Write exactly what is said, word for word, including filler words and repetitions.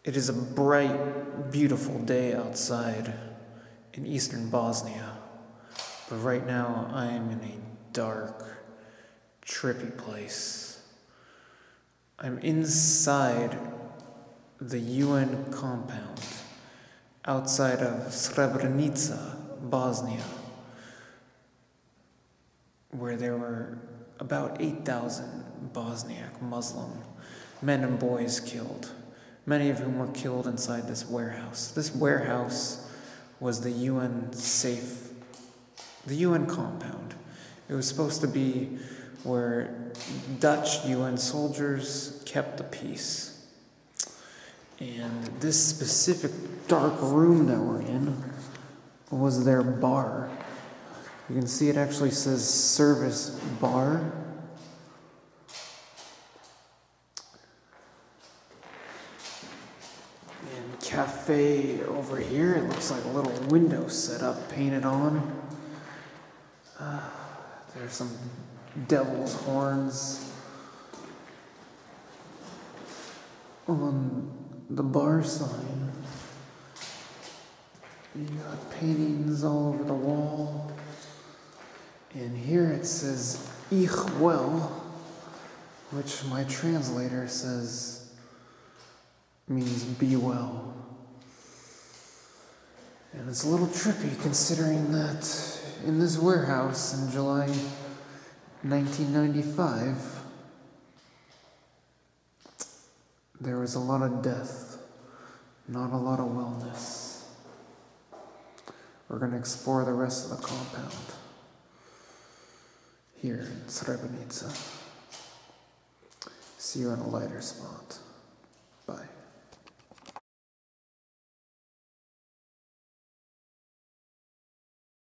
It is a bright, beautiful day outside in eastern Bosnia, but right now I am in a dark, trippy place. I'm inside the U N compound outside of Srebrenica, Bosnia, where there were about eight thousand Bosniak Muslim men and boys killed, many of whom were killed inside this warehouse. This warehouse was the U N safe, the U N compound. It was supposed to be where Dutch U N soldiers kept the peace. And this specific dark room that we're in was their bar. You can see it actually says service bar. And cafe over here, it looks like a little window set up, painted on. Uh, there's some devil's horns on the bar sign. You got paintings all over the wall. And here it says, Ich well, which my translator says means be well. And it's a little trippy considering that in this warehouse in July nineteen ninety-five, there was a lot of death, not a lot of wellness. We're going to explore the rest of the compound here in Srebrenica. See you on a lighter spot.